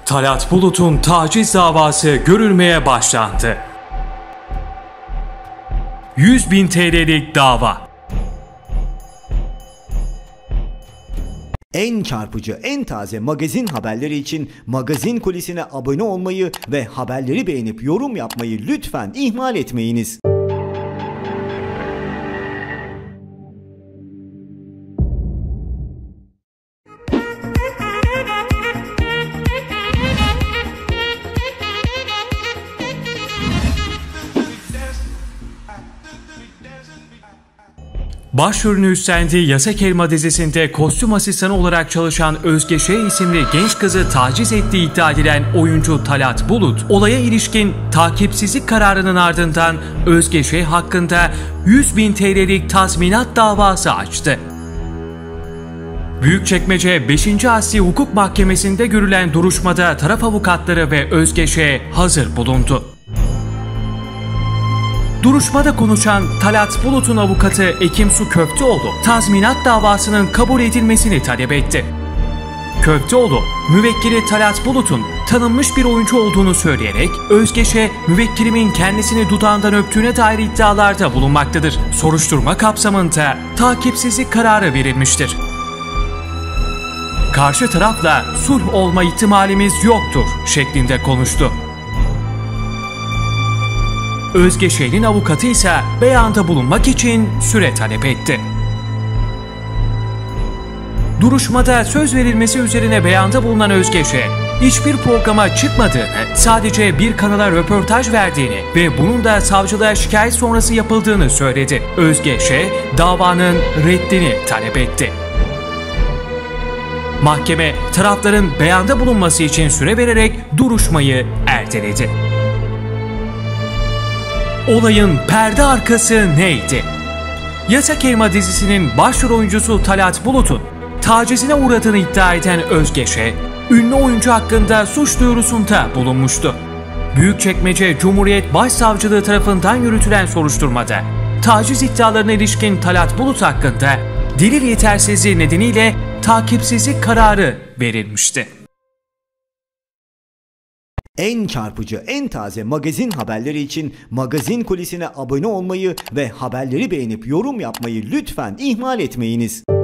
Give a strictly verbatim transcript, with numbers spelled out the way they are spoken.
Talat Bulut'un taciz davası görülmeye başlandı. yüz bin T L'lik dava. En çarpıcı, en taze magazin haberleri için Magazin Kulisi'ne abone olmayı ve haberleri beğenip yorum yapmayı lütfen ihmal etmeyiniz. Başrolünü üstlendiği Yasak Elma dizisinde kostüm asistanı olarak çalışan Özge Ş. isimli genç kızı taciz ettiği iddia edilen oyuncu Talat Bulut, olaya ilişkin takipsizlik kararının ardından Özge Ş. hakkında yüz bin T L'lik tazminat davası açtı. Büyükçekmece beşinci Asli Hukuk Mahkemesi'nde görülen duruşmada taraf avukatları ve Özge Ş. hazır bulundu. Duruşmada konuşan Talat Bulut'un avukatı Ekimsu Köfteoğlu, tazminat davasının kabul edilmesini talep etti. Köfteoğlu, müvekkili Talat Bulut'un tanınmış bir oyuncu olduğunu söyleyerek Özge Ş. müvekkilimin kendisini dudağından öptüğüne dair iddialarda bulunmaktadır. Soruşturma kapsamında takipsizlik kararı verilmiştir. Karşı tarafla sulh olma ihtimalimiz yoktur şeklinde konuştu. Özge Ş'nin avukatı ise beyanda bulunmak için süre talep etti. Duruşmada söz verilmesi üzerine beyanda bulunan Özge Ş, hiçbir programa çıkmadığını, sadece bir kanala röportaj verdiğini ve bunun da savcılığa şikayet sonrası yapıldığını söyledi. Özge Ş, davanın reddini talep etti. Mahkeme, tarafların beyanda bulunması için süre vererek duruşmayı erteledi. Olayın perde arkası neydi? Yasak Elma dizisinin başrol oyuncusu Talat Bulut'un tacizine uğradığını iddia eden Özge Ş, ünlü oyuncu hakkında suç duyurusunda bulunmuştu. Büyükçekmece Cumhuriyet Başsavcılığı tarafından yürütülen soruşturmada taciz iddialarına ilişkin Talat Bulut hakkında delil yetersizliği nedeniyle takipsizlik kararı verilmişti. En çarpıcı, en taze magazin haberleri için Magazin Kulisi'ne abone olmayı ve haberleri beğenip yorum yapmayı lütfen ihmal etmeyiniz.